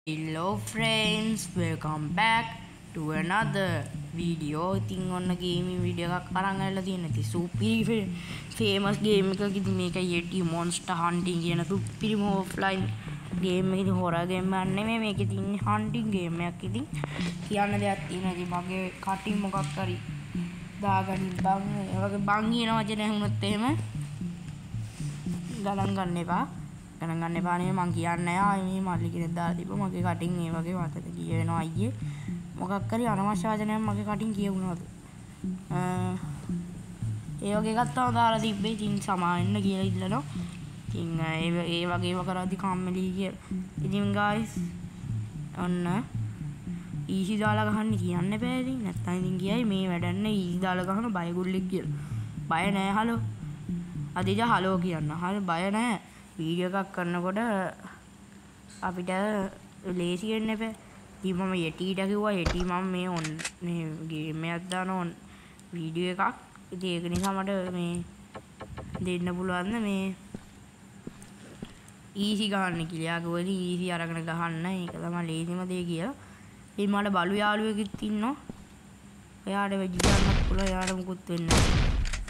Hello friends, welcome back to another video. ඉතින් ඔන්න gaming video එකක් අරන් ආලා තියෙනවා. ඉතින් සුපිරි famous game එකක ඉතින් මේක Yeti Monster Hunting කියන සුපිරිම offline game එක. ඉතින් horror game එකක් නෙමෙයි මේක. ඉතින් hunting game එකක්. ඉතින් කියන්න දෙයක් තියෙනවා. ඉතින් මගේ කටින් මොකක් හරි දාගනින් බං. ඒ වගේ බං කියන වචනේ ඇහුනොත් එහෙම ගණන් ගන්න එපා. ගණන් ගන්න එපා නේ මං කියන්නේ නැහැ. ආයේ මේ මල්ලි කෙනෙක් දාලා තිබ්බා මගේ කටින් ඒ වගේ වචන කිය වෙනවා අයියේ. මොකක් හරි අනවශ්‍ය වචනයක් මගේ කටින් කියවුණාද? ඒ වගේ එකක් තමයි දාලා තිබ්බේ. ඉතින් සමාවෙන්න කියලා ඉල්ලනවා. ඉතින් ඒ වගේ ඒවා කරද්දි කම්මැලි කියලා. ඉතින් guys ඔන්න ඊසි දාලා ගහන්න කියන්න බෑ ඉතින්. නැත්තම් ඉතින් කියයි මේ වැඩන්න ඊසි දාලා ගහන බයගුල්ලෙක් කියලා. බය නෑ හලෝ. අදිජ හලෝ කියන්න. හරි බය නෑ. වීඩියෝ එකක් කරනකොට අපිට ලේසි වෙන්න එපා. ඉතින් මම Yetiට කිව්වා Yeti මම මේ ගේම් එකක් දානවා වීඩියෝ එකක්. ඉතින් ඒක නිසා මට මේ දෙන්න පුළුවන් මේ ඊසි ගන්න කියලා. යාගෝ ඉතින් ඊසි අරගෙන ගහන්න. ඒක තමයි ලේසිම දේ කියලා. ඉතින් මට බලු යාළුවෙකුත් ඉන්නවා. එයාට වෙජි ගන්නත් පුළුවන්. එයාට මුකුත් වෙන්නේ නැහැ.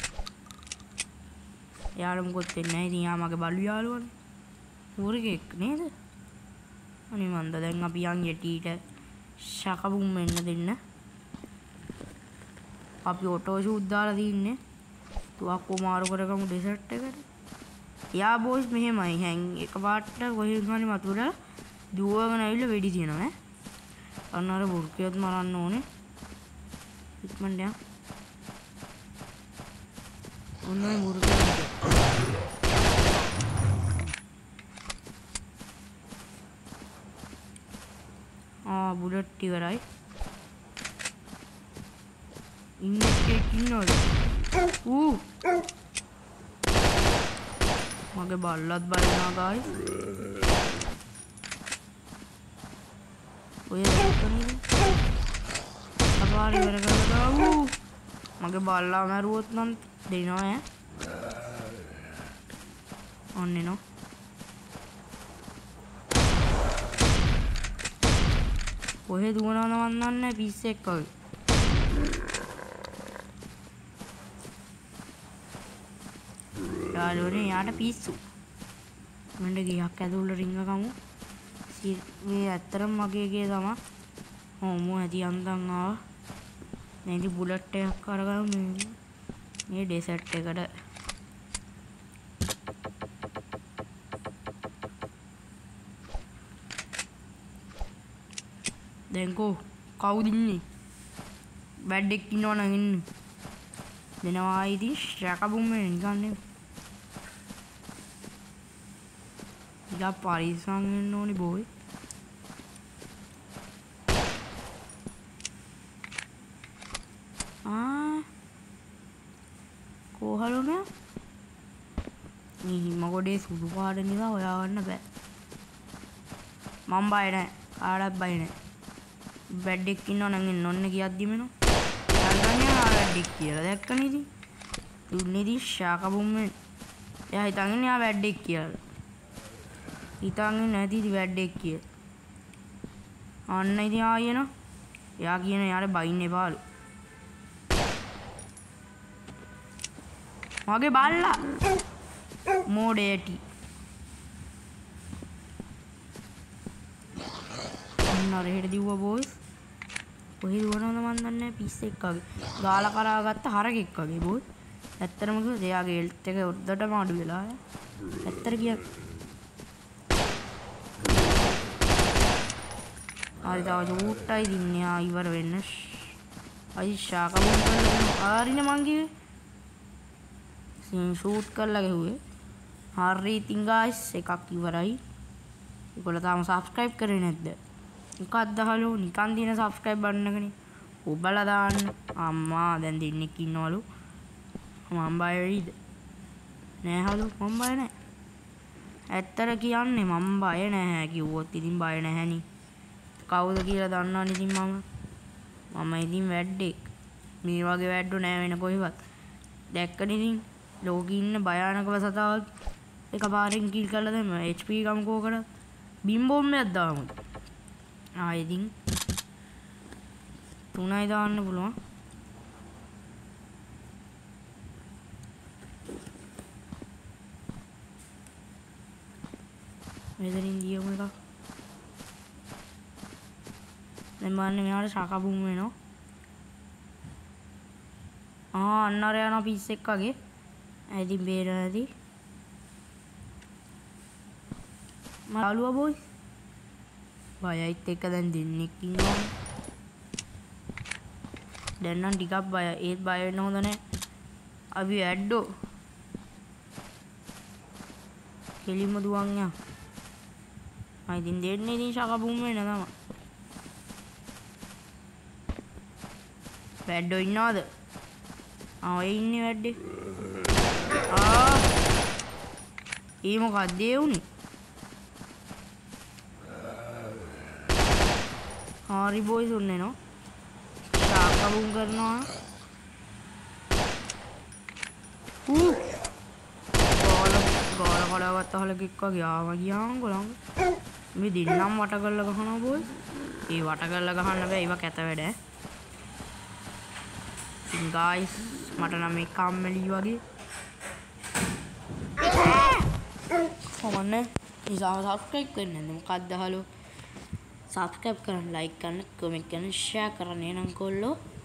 යාළුවා මොකොත් වෙන්නේ නැහැ. ඉතින් යා මගේ බලු යාළුවනේ. ඌරෙක් නේද? අනේ මන්ද දැන් අපි යන් Yetiට ශකබුම් වෙන්න දෙන්න. අපි ඔටෝ ෂූට් දාලා තින්නේ. තුවක්කෝ මාරු කරගමු ඩෙසර්ට් එකට. යා බොස් මෙහෙමයි හැන් එකපාරට කොහෙන් හරි මතුවලා දුවගෙන ඇවිල්ලා වෙඩි තියනවා ඈ. අන්න අර බුර්කියොත් මරන්න ඕනේ. ඉක්මනට යන්න. ඔන්නයි බුර්කියෝ බුලට් ඉවරයි. ඉන්නෝද? මගේ බල්ලත් බලනවා guys. ඔය දැක්කනේ. අපාර ඉවර කරලා මගේ බල්ලා මරුවොත් නම් දෙනවා ඈ. ඔන්නේ නෝ. කොහෙ දුවනවද මන් දන්නේ පිස්සෙක් වගේ. යාළුවනේ යාට පිස්සු. මන්ද ගියක් ඇතුළට රිංග කමු. මේ ඇත්තරම මගේ ගේ තමයි. මෝ ඇති අන්දන් ආවා. නැති බුලට් එකක් අරගමු මේ ඩෙසර්ට් එකට. දැන්කෝ කවුද ඉන්නේ? බැඩ් එකක් ඉන්නවනම් ඉන්න. දෙනවා ඉතින් ශකබුම් වෙන නිකන් නේ. ඉතින් පරිස්සම් වෙන්න ඕනේ බෝයි. කොහලුනේ? මේ මගොඩේ සුදු පාට නිසා හොයාගන්න බෑ. මම බය නැහැ. කාටවත් බය නැහැ. බැඩ් එකක් ඉන්නවනම් එන්න ඔන්න කියද්දිම එනවා. යන්නන්නේ බැඩ් එක කියලා. දැක්කනේ ඉතින්. දුන්නේ ඉතින් ශාකබුම් වෙන. එයා හිතන් ඉන්නේ ආ බැඩ් එක කියලා. හිතන් ඉන්නේ නැති ඉතින් බැඩ් එක කියලා. අන්න ඉතින් ආයෙනවා. එයා කියන යාර බයින්න එපාලු. මගේ බල්ලා මෝඩේටි. අන්න රෙහෙට දිව්වා බෝස්. කොහෙද දුවනවද මන් දන්නේ නැහැ පිස්සෙක් වගේ. ගාලා කරාගත්ත හරකෙක් වගේ බෝස්. ඇත්තටම කිව්වොත් එයාගේ හෙල්ත් එක උඩටම අඩු වෙලා. ඇත්තට කියක්. ආයි තව චූට්ටයි දින්නේ ආ ඉවර වෙන්න. අයි ශාකබුම් කරලා ආරිනේ මං කිව්වේ. ෂූට් කරලා ගහුවේ. හරි ඉතින් guys එකක් ඉවරයි. ඔයගොල්ලෝ තාම subscribe කරේ නැද්ද? මොකක්ද හලෝ නිකන් දින subscribe බටන් එකනේ. ඔබලා දාන්න. අම්මා දැන් දෙන්නෙක් ඉන්නවලු. මම බය වෙයිද? නෑ හලෝ මම බය නෑ. ඇත්තට කියන්නේ මම බය නැහැ කිව්වොත් ඉතින් බය නැහැනි. කවුද කියලා දන්නවනේ ඉතින් මම ඉතින් වැඩෙක්. මේ වගේ වැඩෝ නෑ වෙන කොහෙවත්. දැක්කනේ ඉතින් ලෝකේ ඉන්න භයානකව සතාවක් එකපාරෙන් කිල් කරලා දැම්ම HP ගමකෝ කරත් බිම් බෝම්බයක් දාමු. ඉතින් 3යි දාන්න පුළුවන්. මෙතනින් දියමු එකක්. දැන් බලන්න මෙයාට ශාකා බුම් වෙනවා. අන්න අර යනවා පිස් එක්ක වගේ. ඉතින් බේරලා නැති. මාළුවා බොයි. බයයිත් එක්ක දැන් දෙන්නෙක් ඉන්නවා. දැන් නම් ටිකක් බයයි. ඒත් බය වෙන්න හොඳ නැහැ. අපි ඇඩ්ඩෝ. කෙලින්ම දුවන් යා. ඉතින් දෙන්නේ ඉතින් ශාකා බුම් වෙන තමයි. වැඩ්ඩෝ ඉන්නවද? ඔය ඉන්නේ වැඩේ. ඒ මොකක්ද ඒ උනේ? හරි බොයිස් උන්නේ නෝ. ශාකා බුම් කරනවා. ගෝල කඩාවත් අහලක එක්ක ගියාම ගොලංග. මේ දින්නම් වට කරලා ගහනවා බොයිස්. ඒ වට කරලා ගහන්න බෑ. ඒවා කැත වැඩ. ඉතින් ගායිස් මට නම් මේ කම්මැලි වගේ. කොහොමනේ? ඉතින් සබ්ස්ක්‍රයිබ් කරන්න මොකක්ද හලෝ? සබ්ස්ක්‍රයිබ් කරන්න, ලයික් කරන්න, කමෙන්ට් කරන්න, ෂෙයා කරන්න එනං කොල්ලෝ.